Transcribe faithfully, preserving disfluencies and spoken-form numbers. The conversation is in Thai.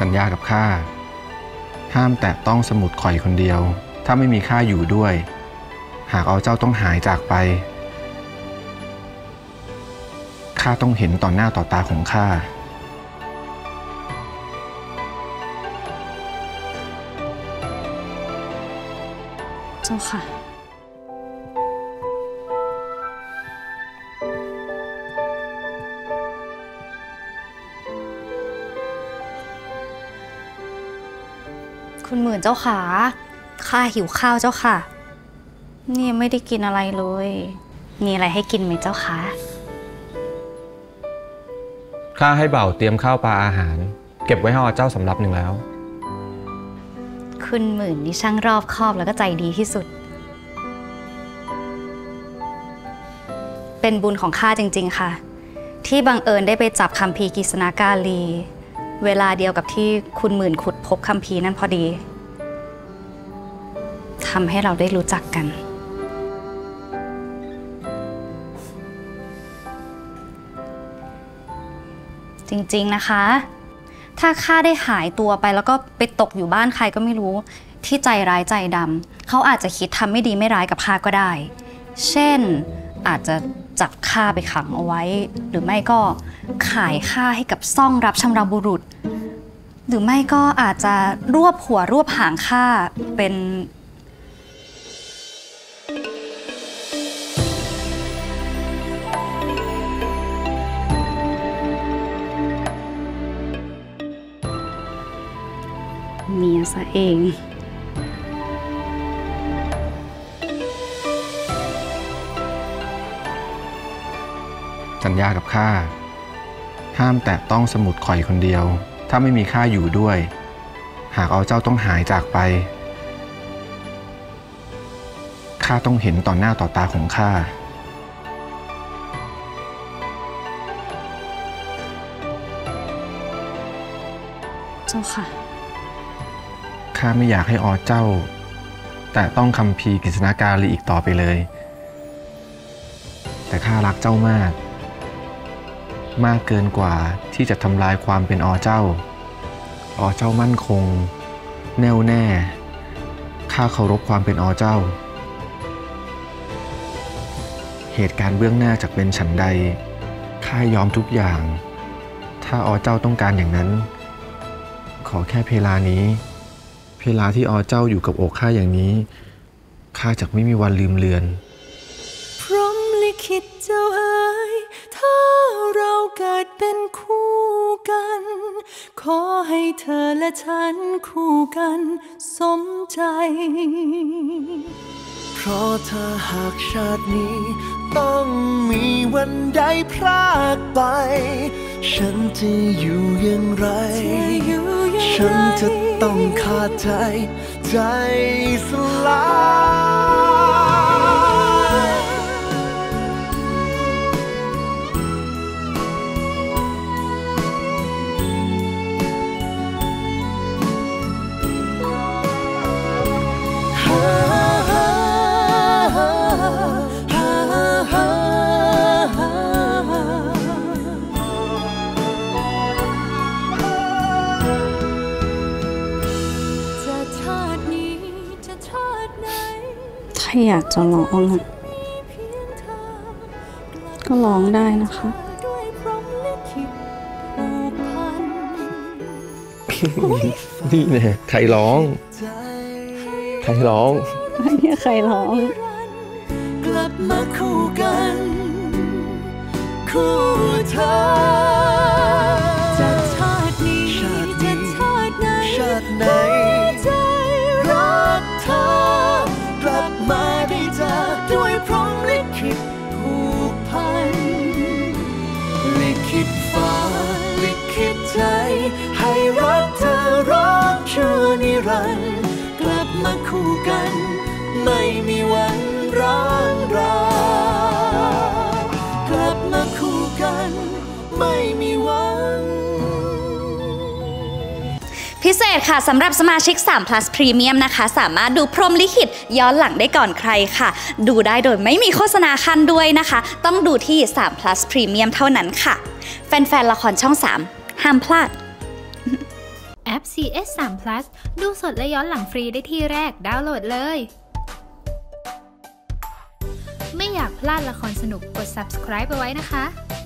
สัญญากับข้าห้ามแตะต้องสมุดข่อยคนเดียวถ้าไม่มีข้าอยู่ด้วยหากเอาเจ้าต้องหายจากไปข้าต้องเห็นต่อหน้าต่อตาของข้าเจ้าค่ะคุณหมื่นเจ้าขาข้าหิวข้าวเจ้าค่ะนี่ไม่ได้กินอะไรเลยมีอะไรให้กินไหมเจ้าคะข้าให้เบ่าเตรียมข้าวปลาอาหารเก็บไว้ให้เจ้าสำรับหนึ่งแล้วคุณหมื่นนี่ช่างรอบคอบแล้วก็ใจดีที่สุดเป็นบุญของข้าจริงๆค่ะที่บังเอิญได้ไปจับคัมภีร์กิษณกาลีเวลาเดียวกับที่คุณหมื่นขุดพบคัมภีร์นั่นพอดีทำให้เราได้รู้จักกันจริงๆนะคะถ้าข้าได้หายตัวไปแล้วก็ไปตกอยู่บ้านใครก็ไม่รู้ที่ใจร้ายใจดำเขาอาจจะคิดทำไม่ดีไม่ร้ายกับข้าก็ได้เช่นอาจจะจับข้าไปขังเอาไว้หรือไม่ก็ขายข้าให้กับซ่องรับชำเราบุรุษหรือไม่ก็อาจจะรวบหัวรวบหางข้าเป็นเมียซะเองสัญญากับข้าห้ามแตะต้องสมุดข่อยคนเดียวถ้าไม่มีข้าอยู่ด้วยหากเอาเจ้าต้องหายจากไปข้าต้องเห็นต่อหน้าต่อตาของข้าเจ้าค่ะข้าไม่อยากให้อเจ้าแต่ต้องคัมภีร์กิษณกาลีอีกต่อไปเลยแต่ข้ารักเจ้ามากมากเกินกว่าที่จะทำลายความเป็นอเจ้าอเจ้ามั่นคงแน่วแน่ข้าเคารพความเป็นอเจ้าเหตุการณ์เบื้องหน้าจะเป็นฉันใดข้ายอมทุกอย่างถ้าอเจ้าต้องการอย่างนั้นขอแค่เพลานี้เพลาที่อเจ้าอยู่กับอกข้าอย่างนี้ข้าจะไม่มีวันลืมเลือนพรหมลิขิตเจ้าเอ๋ยถ้าเราเกิดเป็นคู่กันขอให้เธอและฉันคู่กันสมใจเพราะถ้าหากชาตินี้ต้องมีวันใดพรากไปฉันจะอยู่อย่างไรฉันจะต้องขาดใจใจสลายถ้าอยากจะร้องอ่ะก็ร้องได้นะคะนี่เนี่ยใครร้องใครร้องเนี่ยใครร้องกลับมาคู่กันคู่เธอจะชาตินี้จะชาติไหนชาติไหนใจรักเธอกลับมาได้เจอด้วยพรหมลิขิตผูกพันลิขิตฟ้าลิขิตใจให้รักเธอรักชั่วนิรันดร์กลับมาคู่กันไม่มีวันร้างรา ไม่มีวันพิเศษค่ะสำหรับสมาชิกสาม plus Premium นะคะสามารถดูพรหมลิขิตย้อนหลังได้ก่อนใครค่ะดูได้โดยไม่มีโฆษณาขั้นด้วยนะคะต้องดูที่สาม plus Premium เท่านั้นค่ะแฟนๆละครช่องสามห้ามพลาดแอปป ซี เอส ทรี พลัส ดูสดและย้อนหลังฟรีได้ที่แรกดาวน์โหลดเลย ไม่อยากพลาดละครสนุกกด ซับสไครบ์ เอาไว้นะคะ